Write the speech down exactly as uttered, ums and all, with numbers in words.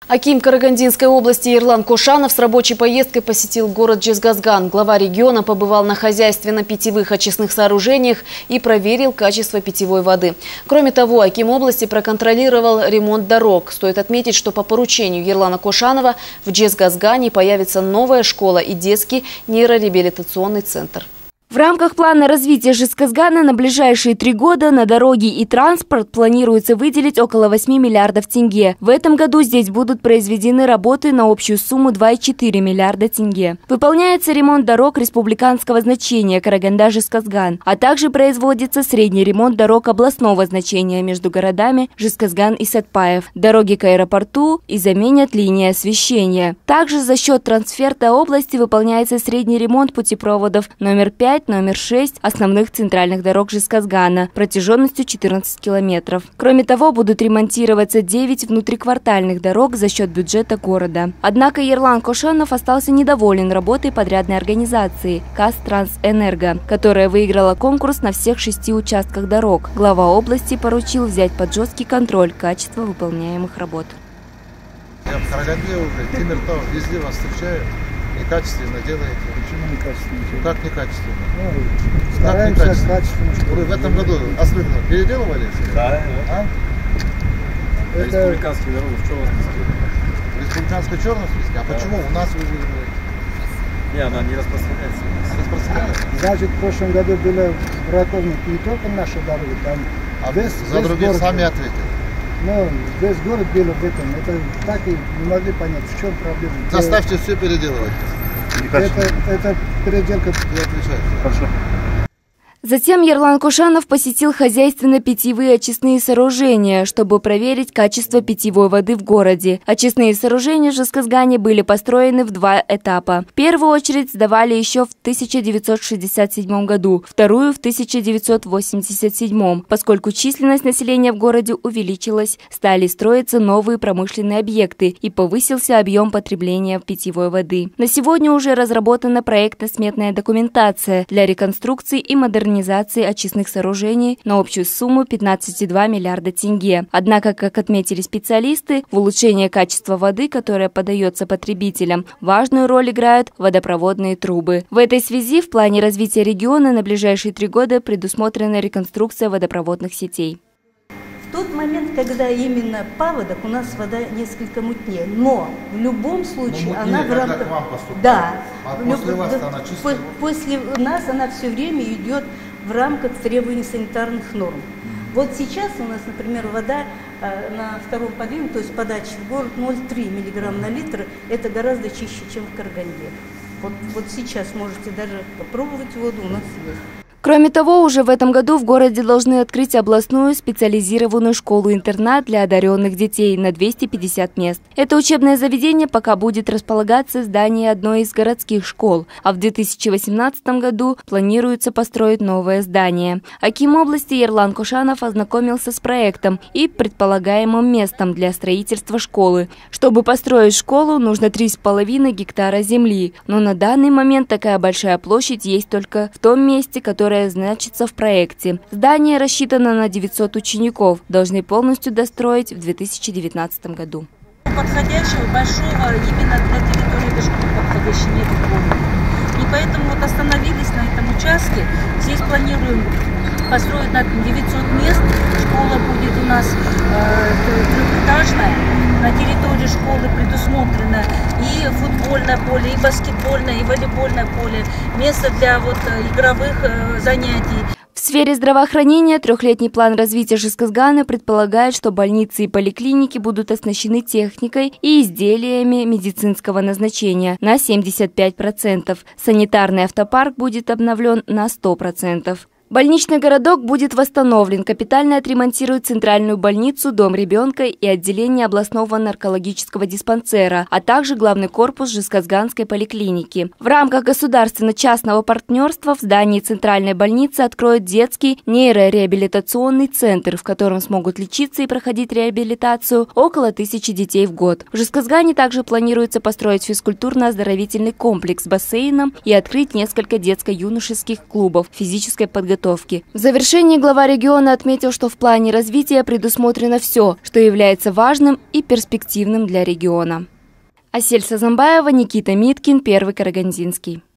Аким Карагандинской области Ерлан Кошанов с рабочей поездкой посетил город Жезказган. Глава региона побывал на хозяйственно-питьевых очистных сооружениях и проверил качество питьевой воды. Кроме того, аким области проконтролировал ремонт дорог. Стоит отметить, что по поручению Ерлана Кошанова в Жезказгане появится новая школа и детский нейрореабилитационный центр. В рамках плана развития Жезказгана на ближайшие три года на дороги и транспорт планируется выделить около восьми миллиардов тенге. В этом году здесь будут произведены работы на общую сумму два и четыре миллиарда тенге. Выполняется ремонт дорог республиканского значения Караганда-Жезказган, а также производится средний ремонт дорог областного значения между городами Жезказган и Сатпаев, дороги к аэропорту и заменят линии освещения. Также за счет трансферта области выполняется средний ремонт путепроводов номер пять, номер шесть основных центральных дорог Жезказгана протяженностью четырнадцать километров. Кроме того, будут ремонтироваться девять внутриквартальных дорог за счет бюджета города. Однако Ерлан Кошанов остался недоволен работой подрядной организации «Казтрансэнерго», которая выиграла конкурс на всех шести участках дорог. Глава области поручил взять под жесткий контроль качество выполняемых работ. Я в Караганде уже, Тимиртау, везде вас встречаю. Некачественно делаете. Почему некачественно? Как некачественно? Ну, стараемся качественно. Вы в этом году особенно переделывали? Да. А? Это... Республиканские дороги в черном списке. Республиканская черном списке? А да. Почему у нас вы выигрываете? Не, она не распространяется. Распространяется? Значит, в прошлом году были браковник не только наши дороги, там а весь, за весь других город, сами ответили. Ну, весь город был в этом. Это так и не могли понять, в чем проблема. Заставьте все переделывать. Это, это переделка. Не отвечайте. Хорошо. Затем Ерлан Кошанов посетил хозяйственно-питьевые очистные сооружения, чтобы проверить качество питьевой воды в городе. Очистные сооружения в Жезказгане были построены в два этапа. Первую очередь сдавали еще в тысяча девятьсот шестьдесят седьмом году, вторую в тысяча девятьсот восемьдесят седьмом. Поскольку численность населения в городе увеличилась, стали строиться новые промышленные объекты и повысился объем потребления питьевой воды. На сегодня уже разработана проектно-сметная документация для реконструкции и модернизации очистных сооружений на общую сумму пятнадцать и два миллиарда тенге. Однако, как отметили специалисты, в улучшении качества воды, которая подается потребителям, важную роль играют водопроводные трубы. В этой связи в плане развития региона на ближайшие три года предусмотрена реконструкция водопроводных сетей. В тот момент, когда именно паводок, у нас вода несколько мутнее, но в любом случае мутнее, она в рамках... Да. А после вас она чистая? После нас она все время идет в рамках требований санитарных норм. Вот сейчас у нас, например, вода э, на втором подъеме, то есть подача в город ноль целых три миллиграмма на литр, это гораздо чище, чем в Караганде. Вот, вот сейчас можете даже попробовать воду, у нас есть. Кроме того, уже в этом году в городе должны открыть областную специализированную школу-интернат для одаренных детей на двести пятьдесят мест. Это учебное заведение пока будет располагаться в здании одной из городских школ, а в две тысячи восемнадцатом году планируется построить новое здание. Аким области Ерлан Кошанов ознакомился с проектом и предполагаемым местом для строительства школы. Чтобы построить школу, нужно три с половиной гектара земли, но на данный момент такая большая площадь есть только в том месте, которое значится в проекте. Здание рассчитано на девятьсот учеников. Должны полностью достроить в две тысячи девятнадцатом году. Подходящего большого именно для территории этой школы подходящего нет в городе. И поэтому вот остановились на этом участке. Здесь планируем построить на девятьсот мест. Школа будет у нас э, трехэтажная. На территории школы предусмотрено и футбольное поле, и баскетбольное, и волейбольное поле, место для вот игровых э, занятий. В сфере здравоохранения трехлетний план развития Жезказгана предполагает, что больницы и поликлиники будут оснащены техникой и изделиями медицинского назначения на семьдесят пять процентов. Санитарный автопарк будет обновлен на сто процентов. Больничный городок будет восстановлен, капитально отремонтируют центральную больницу, дом ребенка и отделение областного наркологического диспансера, а также главный корпус Жезказганской поликлиники. В рамках государственно-частного партнерства в здании центральной больницы откроют детский нейрореабилитационный центр, в котором смогут лечиться и проходить реабилитацию около тысячи детей в год. В Жезказгане также планируется построить физкультурно-оздоровительный комплекс с бассейном и открыть несколько детско-юношеских клубов физической подготовки подготовки. В завершении глава региона отметил, что в плане развития предусмотрено все, что является важным и перспективным для региона. Асель Сазамбаева, Никита Миткин, Первый Карагандинский.